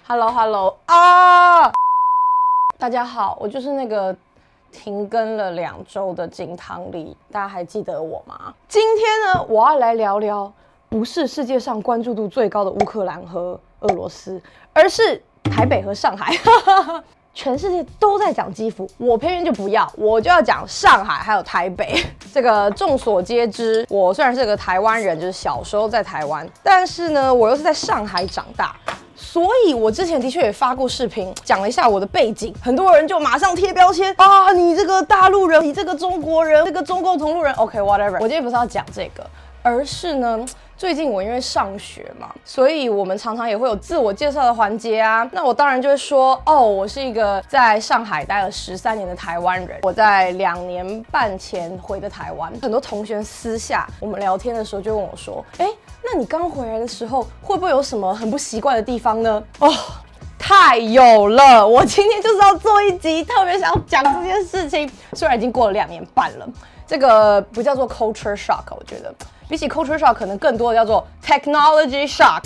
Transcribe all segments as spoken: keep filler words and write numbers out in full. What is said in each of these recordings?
Hello Hello 啊！大家好，我就是那个停更了两周的金汤力，大家还记得我吗？今天呢，我要来聊聊不是世界上关注度最高的乌克兰和俄罗斯，而是台北和上海。全世界都在讲基辅，我偏偏就不要，我就要讲上海还有台北。这个众所皆知，我虽然是个台湾人，就是小时候在台湾，但是呢，我又是在上海长大。所以，我之前的确也发过视频，讲了一下我的背景，很多人就马上贴标签啊，你这个大陆人，你这个中国人，这个中共同路人 ，OK whatever。我今天不是要讲这个，而是呢，最近我因为上学嘛，所以我们常常也会有自我介绍的环节啊。那我当然就会说，哦，我是一个在上海待了十三年的台湾人，我在两年半前回的台湾。很多同学私下我们聊天的时候就问我说，哎，那你刚回来的时候会不会有什么很不习惯的地方呢？哦，太有了！我今天就是要做一集，特别想要讲这件事情。虽然已经过了两年半了，这个不叫做 culture shock， 我觉得比起 culture shock， 可能更多的叫做 technology shock。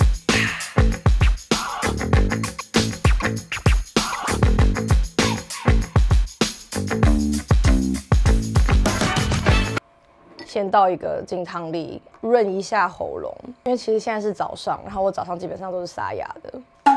先倒一个金汤力，润一下喉咙，因为其实现在是早上，然后我早上基本上都是沙哑的。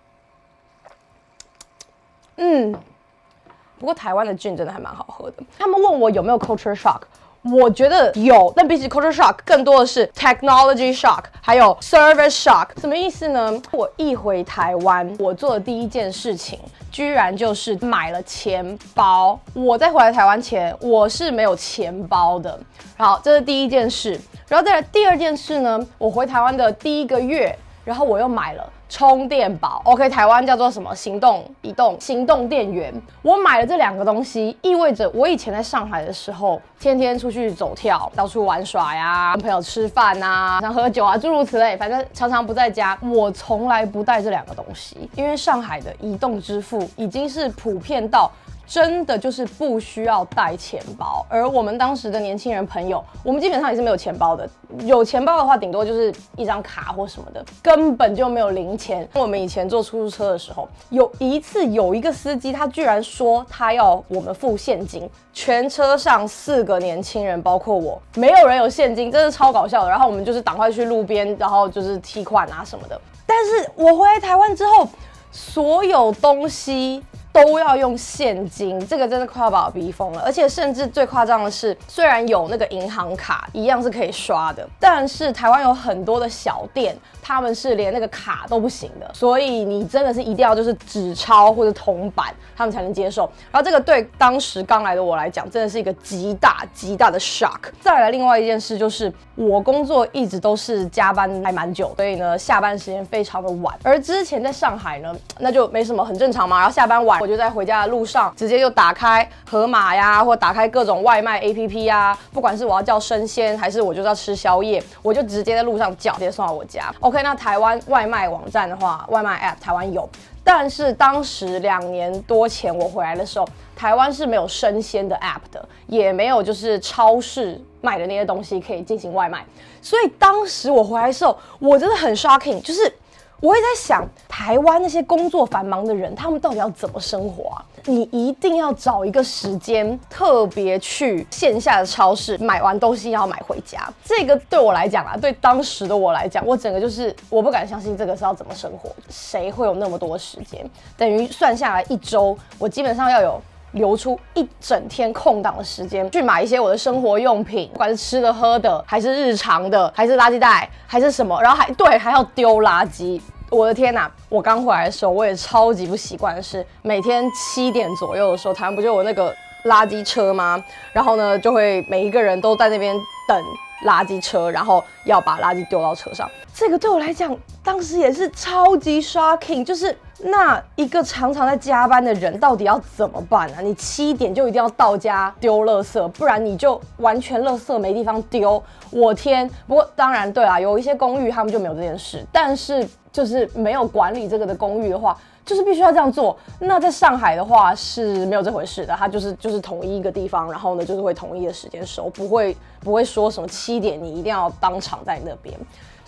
嗯，不过台湾的 gin 真的还蛮好喝的。他们问我有没有 culture shock， 我觉得有，但比起 culture shock， 更多的是 technology shock， 还有 service shock。什么意思呢？我一回台湾，我做的第一件事情，居然就是买了钱包。我在回来台湾前，我是没有钱包的。好，这是第一件事。然后再来第二件事呢，我回台湾的第一个月，然后我又买了充电宝 ，OK， 台湾叫做什么？行动移动行动电源。我买了这两个东西，意味着我以前在上海的时候，天天出去走跳，到处玩耍呀，跟朋友吃饭啊，常喝酒啊，诸如此类，反正常常不在家。我从来不带这两个东西，因为上海的移动支付已经是普遍到真的就是不需要带钱包，而我们当时的年轻人朋友，我们基本上也是没有钱包的。有钱包的话，顶多就是一张卡或什么的，根本就没有零钱。我们以前坐出租车的时候，有一次有一个司机，他居然说他要我们付现金，全车上四个年轻人，包括我，没有人有现金，真的超搞笑的。然后我们就是赶快去路边，然后就是提款啊什么的。但是我回来台湾之后，所有东西都要用现金，这个真的快要把我逼疯了。而且甚至最夸张的是，虽然有那个银行卡一样是可以刷的，但是台湾有很多的小店，他们是连那个卡都不行的，所以你真的是一定要就是纸钞或者铜板，他们才能接受。然后这个对当时刚来的我来讲，真的是一个极大极大的 shock。再来另外一件事就是，我工作一直都是加班还蛮久，所以呢下班时间非常的晚。而之前在上海呢，那就没什么，很正常嘛。然后下班晚，我就在回家的路上直接就打开盒马呀，或打开各种外卖 A P P 呀，不管是我要叫生鲜，还是我就是要吃宵夜，我就直接在路上叫，直接送到我家。OK， 那台湾外卖网站的话，外卖 App 台湾有，但是当时两年多前我回来的时候，台湾是没有生鲜的 App 的，也没有就是超市卖的那些东西可以进行外卖，所以当时我回来的时候，我真的很 shocking， 就是我也在想，台湾那些工作繁忙的人，他们到底要怎么生活啊？你一定要找一个时间，特别去线下的超市买完东西要买回家。这个对我来讲啊，对当时的我来讲，我整个就是我不敢相信这个是要怎么生活，谁会有那么多时间？等于算下来一周，我基本上要有留出一整天空档的时间去买一些我的生活用品，不管是吃的喝的，还是日常的，还是垃圾袋，还是什么，然后还对还要丢垃圾。我的天哪！我刚回来的时候，我也超级不习惯的是，每天七点左右的时候，台湾不就有那个垃圾车吗？然后呢，就会每一个人都在那边等垃圾车，然后要把垃圾丢到车上。这个对我来讲，当时也是超级 shocking， 就是那一个常常在加班的人到底要怎么办啊？你七点就一定要到家丢垃圾，不然你就完全垃圾没地方丢。我天！不过当然对啦，有一些公寓他们就没有这件事，但是就是没有管理这个的公寓的话，就是必须要这样做。那在上海的话是没有这回事的，它就是就是统一一个地方，然后呢就是会统一的时间收，不会不会说什么七点你一定要当场在那边。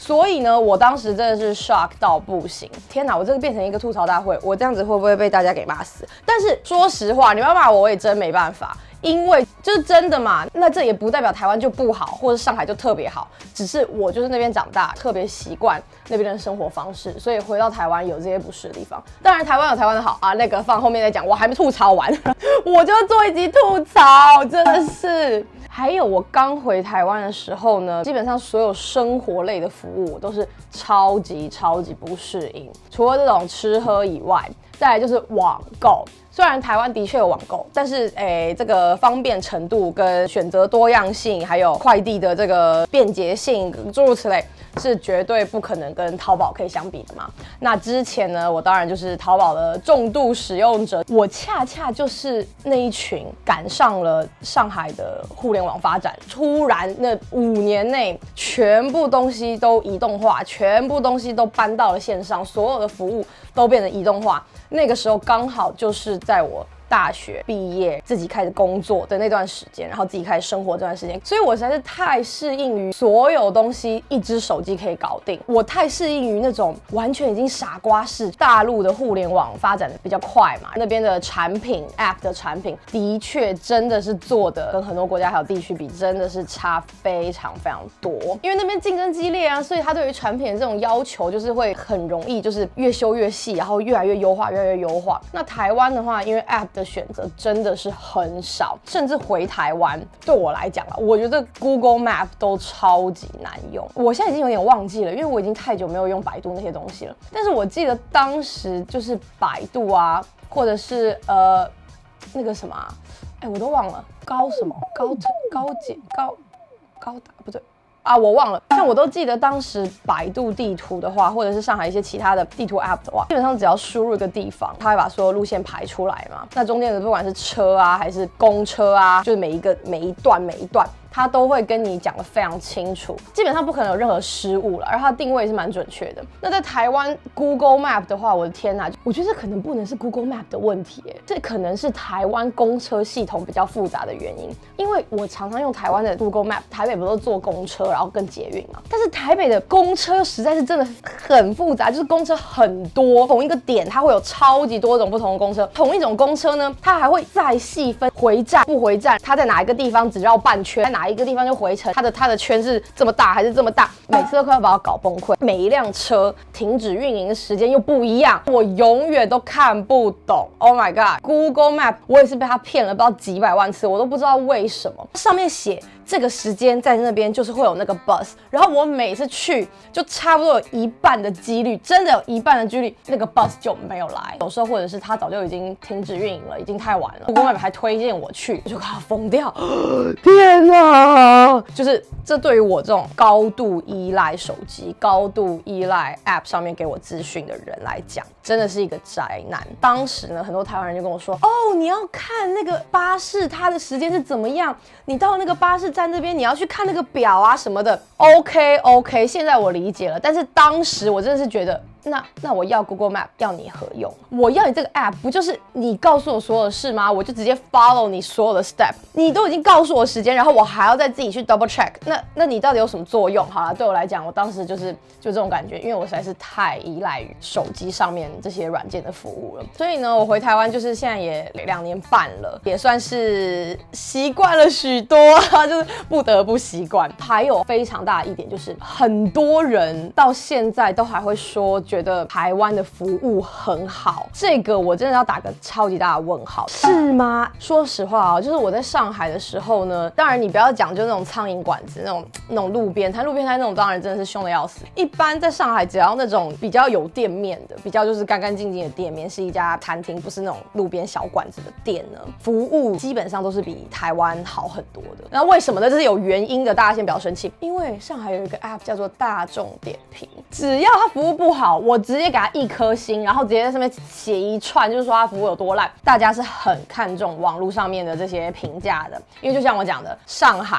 所以呢，我当时真的是 shock 到不行。天哪，我这个变成一个吐槽大会，我这样子会不会被大家给骂死？但是说实话，你们要骂我，我也真没办法。因为就是真的嘛，那这也不代表台湾就不好，或者上海就特别好，只是我就是那边长大，特别习惯那边的生活方式，所以回到台湾有这些不适的地方。当然台湾有台湾的好啊，那个放后面再讲，我还没吐槽完，我就做一集吐槽，真的是。还有我刚回台湾的时候呢，基本上所有生活类的服务我都是超级超级不适应，除了这种吃喝以外，再来就是网购。虽然台湾的确有网购，但是诶，这个方便程度跟选择多样性，还有快递的这个便捷性，诸如此类，是绝对不可能跟淘宝可以相比的嘛。那之前呢，我当然就是淘宝的重度使用者，我恰恰就是那一群赶上了上海的互联网发展，突然那五年内全部东西都移动化，全部东西都搬到了线上，所有的服务都变成移动化。那个时候刚好就是在我大学毕业，自己开始工作的那段时间，然后自己开始生活这段时间，所以我实在是太适应于所有东西一只手机可以搞定，我太适应于那种完全已经傻瓜式大陆的互联网发展的比较快嘛，那边的产品 App 的产品的确真的是做的跟很多国家还有地区比，真的是差非常非常多，因为那边竞争激烈啊，所以他对于产品的这种要求就是会很容易就是越修越细，然后越来越优化，越来越优化。那台湾的话，因为 App 的选择真的是很少，甚至回台湾对我来讲啊，我觉得 Google Map 都超级难用。我现在已经有点忘记了，因为我已经太久没有用百度那些东西了。但是我记得当时就是百度啊，或者是呃那个什么、啊，哎，我都忘了高什么高高阶高高达不对。啊，我忘了，像我都记得当时百度地图的话，或者是上海一些其他的地图 App 的话，基本上只要输入一个地方，它会把所有路线排出来嘛。那中间的不管是车啊，还是公车啊，就是每一个每一段每一段。它都会跟你讲得非常清楚，基本上不可能有任何失误了，而它的定位是蛮准确的。那在台湾 Google Map 的话，我的天哪，我觉得这可能不能是 Google Map 的问题，这可能是台湾公车系统比较复杂的原因。因为我常常用台湾的 Google Map， 台北不都坐公车，然后跟捷运嘛，但是台北的公车实在是真的很复杂，就是公车很多，同一个点它会有超级多种不同的公车，同一种公车呢，它还会再细分回站不回站，它在哪一个地方只绕半圈，在哪哪一个地方就回程，它的它的圈是这么大还是这么大，每次都快要把我搞崩溃。每一辆车停止运营的时间又不一样，我永远都看不懂。Oh my god， Google Map 我也是被他骗了不知道几百万次，我都不知道为什么上面写这个时间在那边就是会有那个 bus， 然后我每次去就差不多有一半的几率，真的有一半的几率那个 bus 就没有来，有时候或者是他早就已经停止运营了，已经太晚了。Google Map 还推荐我去，我就快要疯掉，天哪！就是这对于我这种高度依赖手机、高度依赖 App 上面给我资讯的人来讲，真的是一个灾难。当时呢，很多台湾人就跟我说：“哦，你要看那个巴士它的时间是怎么样，你到那个巴士站这边你要去看那个表啊什么的。” OK OK， 现在我理解了，但是当时我真的是觉得。那那我要 Google Map 要你何用？我要你这个 App 不就是你告诉我所有的事吗？我就直接 follow 你所有的 step。你都已经告诉我时间，然后我还要再自己去 double check。那那你到底有什么作用？好啦，对我来讲，我当时就是就这种感觉，因为我实在是太依赖于手机上面这些软件的服务了。所以呢，我回台湾就是现在也两年半了，也算是习惯了许多，就是不得不习惯。还有非常大的一点就是，很多人到现在都还会说。觉得台湾的服务很好，这个我真的要打个超级大的问号，是吗？说实话啊，就是我在上海的时候呢，当然你不要讲就那种苍蝇馆子那种那种路边摊，路边摊那种当然真的是凶得要死。一般在上海只要那种比较有店面的，比较就是干干净净的店面，是一家餐厅，不是那种路边小馆子的店呢，服务基本上都是比台湾好很多的。那为什么呢？这是有原因的，大家先不要生气，因为上海有一个 app 叫做大众点评，只要它服务不好。我直接给他一颗星，然后直接在上面写一串，就是说他服务有多烂。大家是很看重网络上面的这些评价的，因为就像我讲的，上海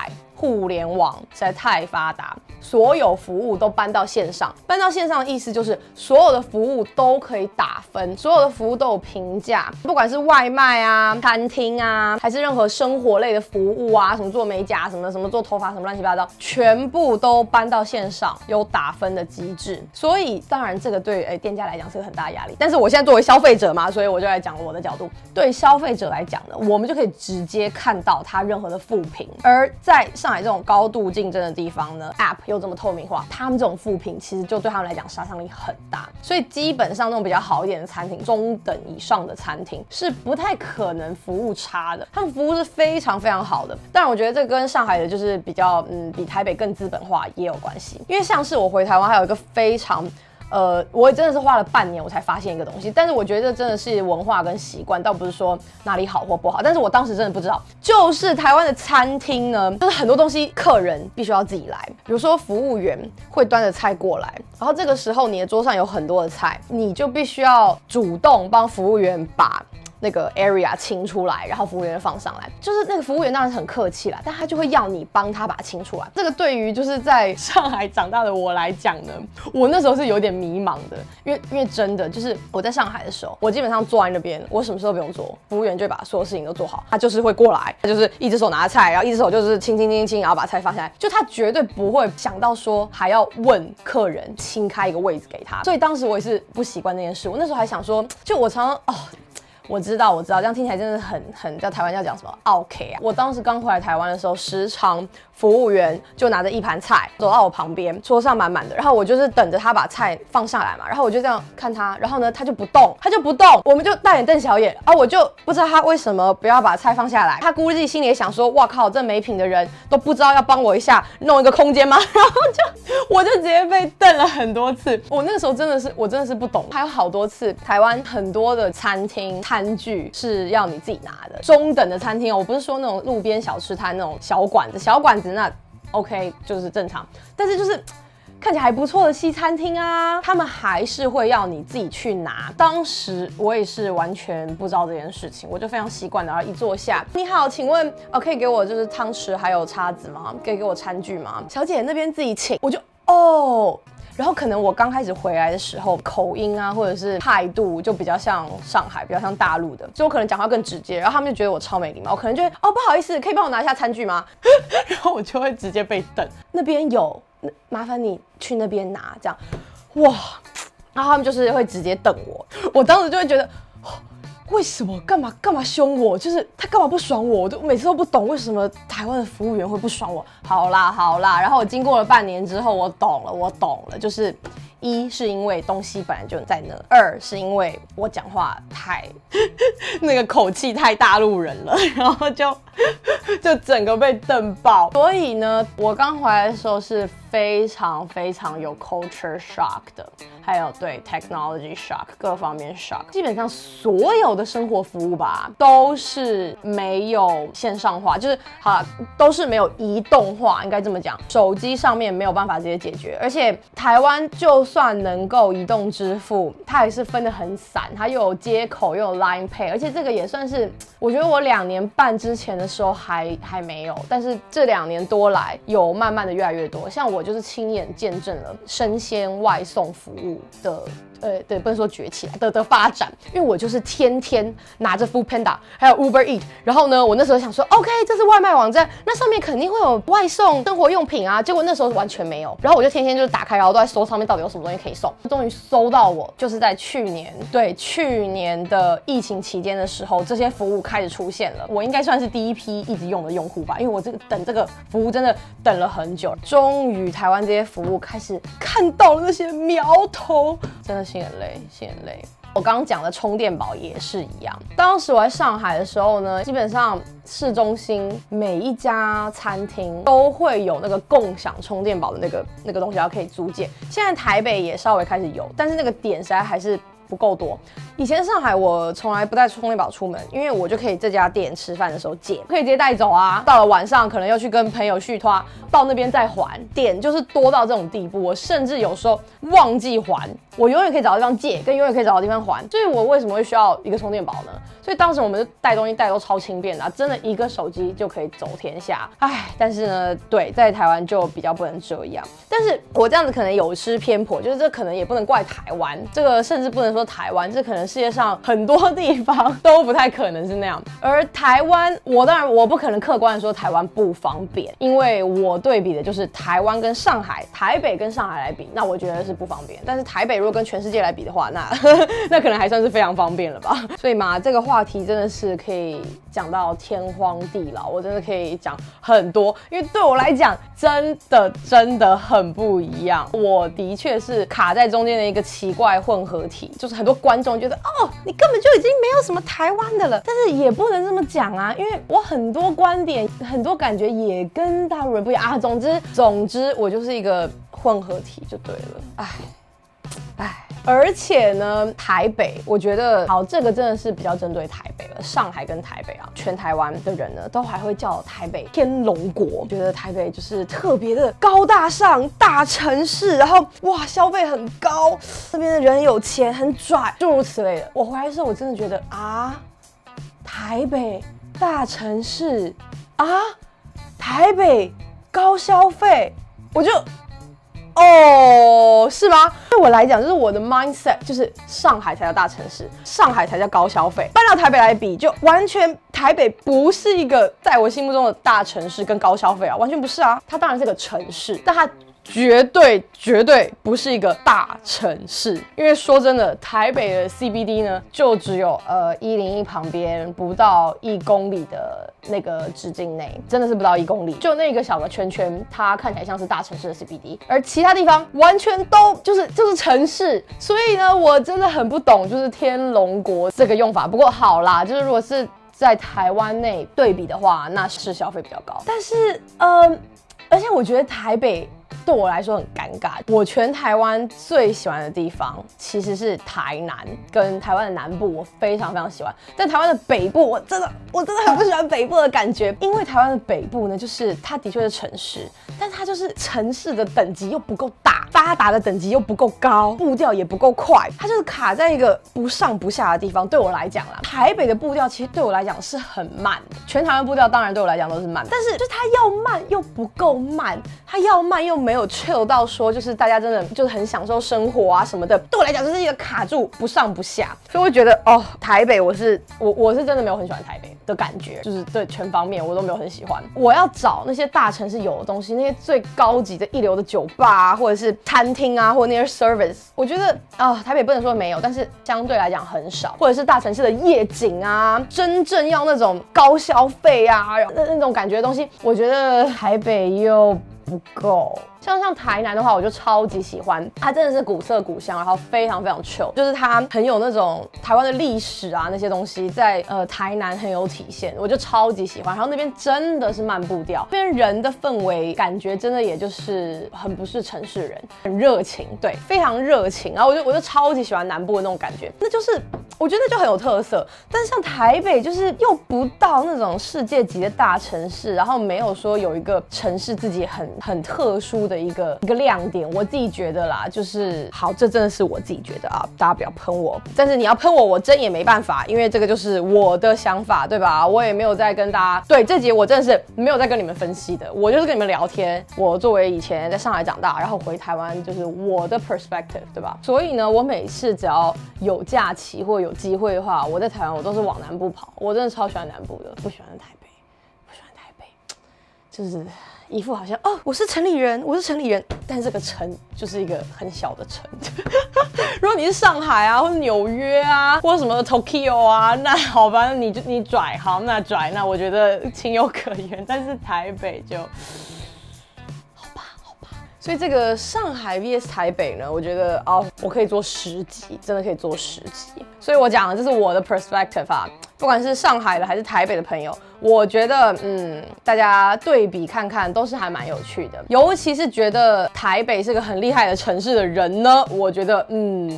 互联网实在太发达，所有服务都搬到线上。搬到线上的意思就是所有的服务都可以打分，所有的服务都有评价，不管是外卖啊、餐厅啊，还是任何生活类的服务啊，什么做美甲什么的，什么做头发什么乱七八糟，全部都搬到线上，有打分的机制。所以当然这个对诶店家来讲是个很大的压力，但是我现在作为消费者嘛，所以我就来讲我的角度。对消费者来讲呢，我们就可以直接看到它任何的负评。而在上海这种高度竞争的地方呢 ，App 又这么透明化，他们这种负评其实就对他们来讲杀伤力很大。所以基本上那种比较好一点的餐厅，中等以上的餐厅是不太可能服务差的，他们服务是非常非常好的。当然，我觉得这跟上海的就是比较嗯比台北更资本化也有关系，因为像是我回台湾还有一个非常。呃，我真的是花了半年我才发现一个东西，但是我觉得这真的是文化跟习惯，倒不是说哪里好或不好。但是我当时真的不知道，就是台湾的餐厅呢，就是很多东西客人必须要自己来，比如说服务员会端着菜过来，然后这个时候你的桌上有很多的菜，你就必须要主动帮服务员把那个 area 清出来，然后服务员放上来，就是那个服务员当然是很客气啦，但他就会要你帮他把它清出来。这个对于就是在上海长大的我来讲呢，我那时候是有点迷茫的，因为因为真的就是我在上海的时候，我基本上坐在那边，我什么事都不用做，服务员就会把所有事情都做好，他就是会过来，他就是一只手拿菜，然后一只手就是清清清清，然后把菜放下来，就他绝对不会想到说还要问客人清开一个位置给他，所以当时我也是不习惯这件事，我那时候还想说，就我常常哦。我知道，我知道，这样听起来真的很很在台湾要讲什么 OK 啊！我当时刚回来台湾的时候，时常服务员就拿着一盘菜走到我旁边，桌上满满的，然后我就是等着他把菜放下来嘛，然后我就这样看他，然后呢他就不动，他就不动，我们就大眼瞪小眼啊！我就不知道他为什么不要把菜放下来，他估计心里也想说，哇靠，这没品的人都不知道要帮我一下弄一个空间吗？然后就我就直接被瞪了很多次，我那个时候真的是我真的是不懂，还有好多次台湾很多的餐厅。餐具是要你自己拿的，中等的餐厅哦，我不是说那种路边小吃摊那种小馆子，小馆子那 OK 就是正常，但是就是看起来还不错的西餐厅啊，他们还是会要你自己去拿。当时我也是完全不知道这件事情，我就非常习惯的，然后一坐下，你好，请问呃可以给我就是汤匙还有叉子吗？可以给我餐具吗？小姐那边自己请，我就哦。然后可能我刚开始回来的时候，口音啊，或者是态度就比较像上海，比较像大陆的，所以我可能讲话更直接，然后他们就觉得我超没礼貌，我可能就会哦不好意思，可以帮我拿一下餐具吗？然后我就会直接被瞪。那边有，麻烦你去那边拿，这样，哇，然后他们就是会直接瞪我，我当时就会觉得。为什么干嘛干嘛凶我？就是他干嘛不爽我？我都每次都不懂为什么台湾的服务员会不爽我。好啦好啦，然后我经过了半年之后，我懂了，我懂了，就是一是因为东西本来就在那，二是因为我讲话太那个口气太大陆人了，然后就就整个被瞪爆。所以呢，我刚回来的时候是非常非常有 culture shock 的，还有对 technology shock 各方面 shock。基本上所有的生活服务吧，都是没有线上化，就是好啦，都是没有移动化，应该这么讲。手机上面没有办法直接解决，而且台湾就算能够移动支付，它也是分得很散，它又有接口又有 Line Pay， 而且这个也算是，我觉得我两年半之前的时候还还没有，但是这两年多来有慢慢的越来越多，像我就是亲眼见证了生鲜外送服务的。呃，对，不能说崛起的的发展，因为我就是天天拿着 Food Panda 还有 Uber Eat， 然后呢，我那时候想说 ，OK， 这是外卖网站，那上面肯定会有外送生活用品啊，结果那时候完全没有，然后我就天天就打开，然后都在搜上面到底有什么东西可以送，终于搜到我，就是在去年，对，去年的疫情期间的时候，这些服务开始出现了，我应该算是第一批一直用的用户吧，因为我这个等这个服务真的等了很久，终于台湾这些服务开始看到了那些苗头，真的是。心很累，心很累。我刚刚讲的充电宝也是一样。当时我在上海的时候呢，基本上市中心每一家餐厅都会有那个共享充电宝的那个那个东西，要可以租借。现在台北也稍微开始有，但是那个点实在还是不够多。以前上海我从来不带充电宝出门，因为我就可以这家店吃饭的时候借，可以直接带走啊。到了晚上可能要去跟朋友续拖，到那边再还。点就是多到这种地步，我甚至有时候忘记还，我永远可以找到地方借，跟永远可以找到地方还。所以我为什么会需要一个充电宝呢？ 所以当时我们就带东西带都超轻便的、啊，真的一个手机就可以走天下。唉，但是呢，对，在台湾就比较不能这样。但是我这样子可能有失偏颇，就是这可能也不能怪台湾，这个甚至不能说台湾，这可能世界上很多地方都不太可能是那样。而台湾，我当然我不可能客观的说台湾不方便，因为我对比的就是台湾跟上海、台北跟上海来比，那我觉得是不方便。但是台北如果跟全世界来比的话，那那可能还算是非常方便了吧。所以嘛，这个话题真的是可以讲到天荒地老，我真的可以讲很多，因为对我来讲，真的真的很不一样。我的确是卡在中间的一个奇怪混合体，就是很多观众觉得哦，你根本就已经没有什么台湾的了，但是也不能这么讲啊，因为我很多观点、很多感觉也跟大陆人不一样啊。总之，总之，我就是一个混合体就对了，唉。唉，而且呢，台北，我觉得好，这个真的是比较针对台北了。上海跟台北啊，全台湾的人呢，都还会叫台北天龙国，觉得台北就是特别的高大上、大城市，然后哇，消费很高，那边的人很有钱、很拽，诸如此类的。我回来的时候，我真的觉得啊，台北大城市啊，台北高消费，我就。哦，是吗？对我来讲，就是我的 mindset， 就是上海才叫大城市，上海才叫高消费。搬到台北来比，就完全台北不是一个在我心目中的大城市跟高消费啊，完全不是啊。它当然是个城市，但它绝对绝对不是一个大城市。因为说真的，台北的 C B D 呢，就只有呃一零一旁边不到一公里的那个直径内，真的是不到一公里，就那个小的圈圈，它看起来像是大城市的 C B D， 而其他地方完全都就是就是城市。所以呢，我真的很不懂就是天龙国这个用法。不过好啦，就是如果是在台湾内对比的话，那是消费比较高。但是呃，而且我觉得台北。对我来说很尴尬。我全台湾最喜欢的地方其实是台南跟台湾的南部，我非常非常喜欢。但台湾的北部，我真的我真的很不喜欢北部的感觉，因为台湾的北部呢，就是它的确是城市，但它就是城市的等级又不够大，发达的等级又不够高，步调也不够快，它就是卡在一个不上不下的地方。对我来讲啦，台北的步调其实对我来讲是很慢的，全台湾步调当然对我来讲都是慢，但是就它要慢又不够慢，它要慢又没有 chill 到说就是大家真的就是很享受生活啊什么的，对我来讲就是一个卡住不上不下，所以我觉得哦，台北我是我我是真的没有很喜欢台北的感觉，就是对全方面我都没有很喜欢。我要找那些大城市有的东西，那些最高级的一流的酒吧啊，或者是餐厅啊，或者那些 service， 我觉得啊、哦，台北不能说没有，但是相对来讲很少，或者是大城市的夜景啊，真正要那种高消费啊，那那种感觉的东西，我觉得台北又不够。像像台南的话，我就超级喜欢，它真的是古色古香，然后非常非常 chill， 就是它很有那种台湾的历史啊那些东西在呃台南很有体现，我就超级喜欢。然后那边真的是慢步调，那边人的氛围感觉真的也就是很不是城市人，很热情，对，非常热情。然后我就我就超级喜欢南部的那种感觉，那就是我觉得就很有特色。但是像台北就是又不到那种世界级的大城市，然后没有说有一个城市自己很很特殊的。的一个一个亮点，我自己觉得啦，就是好，这真的是我自己觉得啊，大家不要喷我，但是你要喷我，我真也没办法，因为这个就是我的想法，对吧？我也没有在跟大家，对这集我真的是没有在跟你们分析的，我就是跟你们聊天。我作为以前在上海长大，然后回台湾，就是我的 perspective， 对吧？所以呢，我每次只要有假期或有机会的话，我在台湾我都是往南部跑，我真的超喜欢南部的，不喜欢台北，不喜欢台北，就是。一副好像哦，我是城里人，我是城里人，但这个城就是一个很小的城。如果你是上海啊，或者纽约啊，或者什么 Tokyo 啊，那好吧，你就你拽，好，那拽，那我觉得情有可原。但是台北就。所以这个上海 V S 台北呢，我觉得哦，我可以做十集，真的可以做十集。所以我讲的这是我的 perspective 啊，不管是上海的还是台北的朋友，我觉得嗯，大家对比看看都是还蛮有趣的。尤其是觉得台北是个很厉害的城市的人呢，我觉得嗯。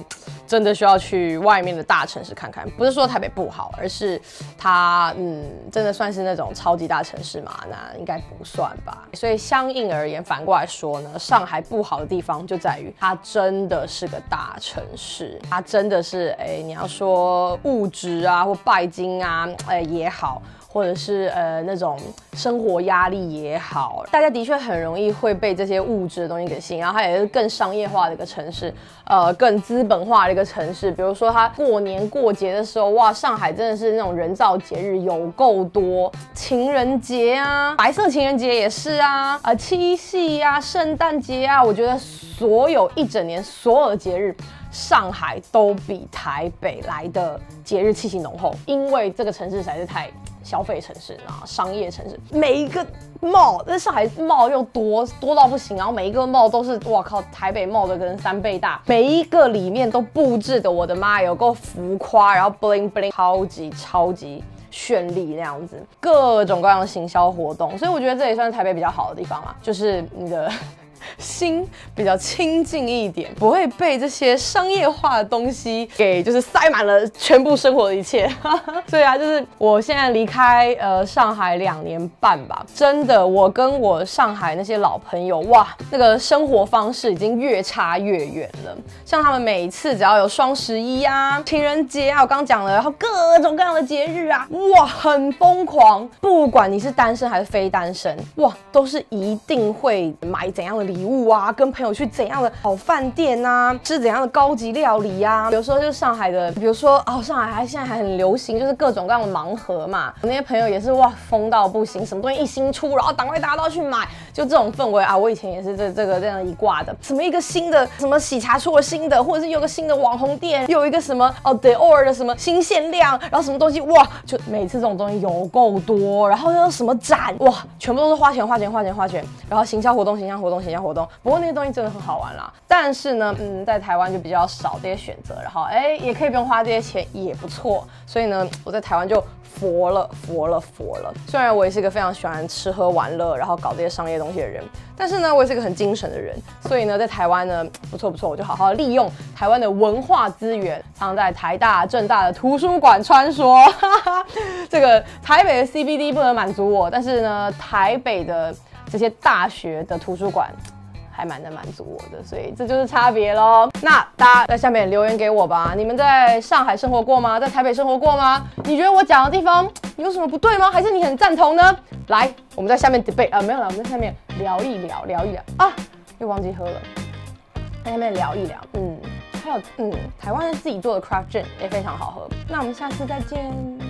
真的需要去外面的大城市看看。不是说台北不好，而是它嗯，真的算是那种超级大城市嘛？那应该不算吧。所以相应而言，反过来说呢，上海不好的地方就在于它真的是个大城市，它真的是哎，你要说物质啊或拜金啊，哎也好。或者是呃那种生活压力也好，大家的确很容易会被这些物质的东西给吸引，然后它也是更商业化的一个城市，呃更资本化的一个城市。比如说它过年过节的时候，哇，上海真的是那种人造节日有够多，情人节啊，白色情人节也是啊，呃七夕啊，圣诞节啊，我觉得所有一整年所有的节日。上海都比台北来的节日气息浓厚，因为这个城市实在是太消费城市啊，商业城市，每一个 mall， 在上海 mall 又多多到不行，然后每一个 mall 都是，哇靠，台北 mall 的可能三倍大，每一个里面都布置的，我的妈，有够浮夸，然后 bling bling， 超级超级绚丽那样子，各种各样的行销活动，所以我觉得这也算是台北比较好的地方啦，就是你的。心比较清静一点，不会被这些商业化的东西给就是塞满了全部生活的一切。所以啊，就是我现在离开呃上海两年半吧，真的，我跟我上海那些老朋友，哇，那个生活方式已经越差越远了。像他们每一次只要有双十一啊、情人节啊，我刚讲了，然后各种各样的节日啊，哇，很疯狂。不管你是单身还是非单身，哇，都是一定会买怎样的礼物。礼物啊，跟朋友去怎样的好饭店啊，吃怎样的高级料理啊。有时候就是上海的，比如说哦，上海还现在还很流行，就是各种各样的盲盒嘛。我那些朋友也是哇，疯到不行，什么东西一新出，然后赶快大家都去买，就这种氛围啊。我以前也是这这个这样一挂的，什么一个新的什么喜茶出了新的，或者是有个新的网红店，又有一个什么哦 Dior 的什么新限量，然后什么东西哇，就每次这种东西有够多，然后又什么展哇，全部都是花钱花钱花钱花钱，然后行销活动行销活动行销活动。不过那些东西真的很好玩啦，但是呢，嗯，在台湾就比较少这些选择，然后哎，也可以不用花这些钱，也不错。所以呢，我在台湾就佛了，佛了，佛了。虽然我也是一个非常喜欢吃喝玩乐，然后搞这些商业东西的人，但是呢，我也是一个很精神的人。所以呢，在台湾呢，不错不错，我就好好利用台湾的文化资源，常在台大、政大的图书馆穿梭。这个台北的 C B D 不能满足我，但是呢，台北的这些大学的图书馆还蛮能满足我的，所以这就是差别咯。那大家在下面留言给我吧，你们在上海生活过吗？在台北生活过吗？你觉得我讲的地方有什么不对吗？还是你很赞同呢？来，我们在下面 debate 啊，没有了，我们在下面聊一聊，聊一聊啊，又忘记喝了，在下面聊一聊，嗯，还有嗯，台湾自己做的 craft gin 也非常好喝。那我们下次再见。